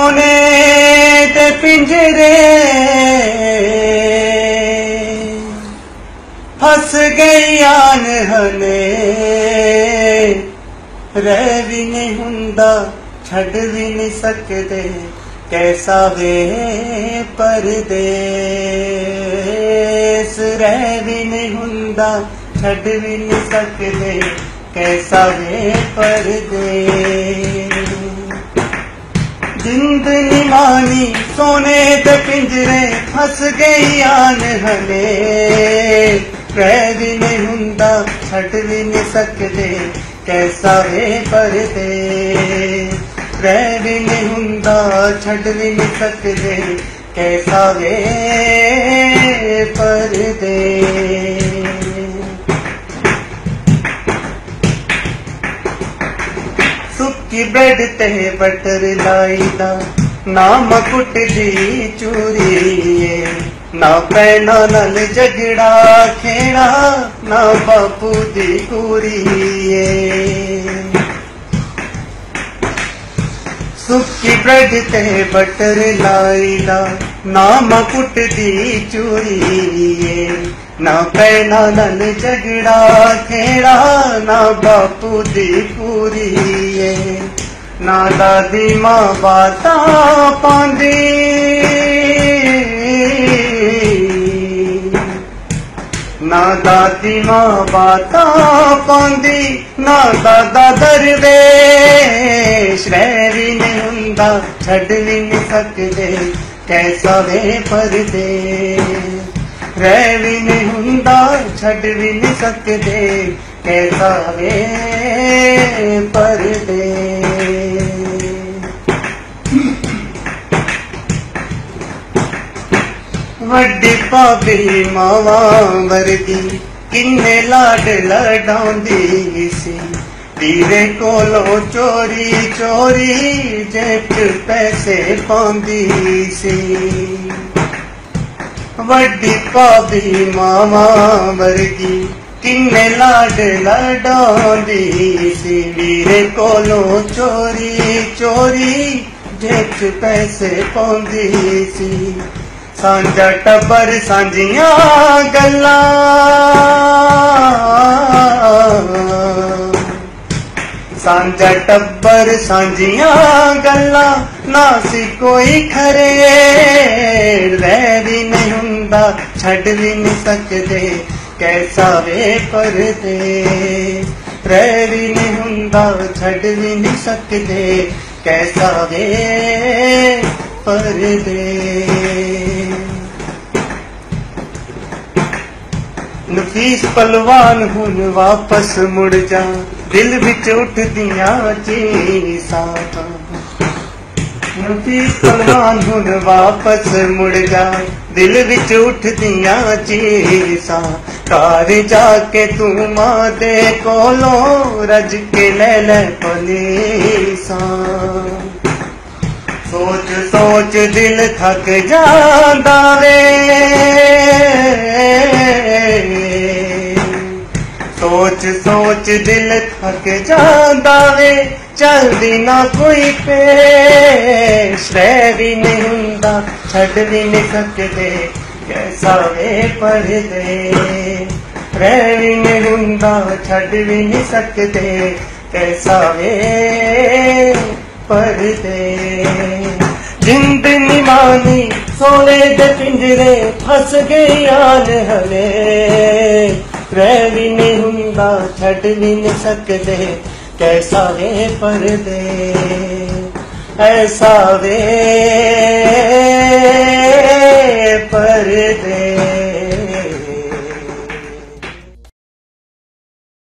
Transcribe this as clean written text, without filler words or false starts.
सोने ते पिंजरे फस गई आन हले रह भी नहीं हुंदा छड़ भी नहीं सकते कैसा वे परदेस रह भी नहीं हुंदा छड़ भी नहीं सकते कैसा वे परदेस जिंद निमानी सोने दे पिंजरे फस गई आन हले रह भी नहीं हुंदा छड़ भी नहीं सकते कैसा वे परदेस रह भी नहीं हुंदा छड़ भी नहीं सकते कैसा वे परदेस सुक्की ब्रेड ते बटर लाईदा ना मकुट दी चूरी ना पैना नल झगड़ा खेड़ा ना बापू दी पूरी सुक्की ब्रेड ते बटर लाईदा ना मकुट दी चूरी ना पैना नल झगड़ा खेड़ा ना बापू दी पूरी ना दादी मां बाता पांदी ना दादी मां बाता पांदी ना दादा दरवेश रह भी नहीं हुंदा छड़ भी नहीं सकते कैसा वे परदेस रह भी नहीं हुंदा छड़ भी नहीं सकते कैसा वे परदेस वड्डी भाभी मावा वर्गी किन्ने लाड लड़ाउंदी सी धीरे कोलो चोरी चोरी जेब पैसे पाउंदी सी वड्डी भाभी मावा वर्गी किन्ने लाड लड़ाउंदी सी धीरे कोलो चोरी चोरी जेब पैसे पाउंदी सी सांझा टब्बर सांझियां गल्लां सांझा टब्बर सांझियां गल्लां ना सी कोई खरे रह भी नहीं हुंदा छड़ भी नहीं सकते कैसा वे परदेस रह भी नहीं हुंदा छड़ भी नहीं सकते कैसा वे परदेस नफीस पलवान हुन वापस मुड़ जा दिल विच उठदियां चीसां नफीस पलवान हुन वापस मुड़ जा दिल विच उठदियां चीसां घर जाके तू मां दे कोलों रज के ले पलीसां सोच सोच दिल थक जांदा वे सोच सोच दिल थक जांदा वे चलदी ना कोई पेश रह भी नहीं हुंदा छड़ भी नहीं सकते कैसा वे परदेस रह भी नहीं हुंदा छड़ भी नहीं सकते कैसा वे परदेस जिंद निमानी सोने दे पिंजरे फस गई आन हले रह भी नहीं हुंदा छड़ भी नहीं सकते कैसा वे परदेस ऐसा वे परदेस।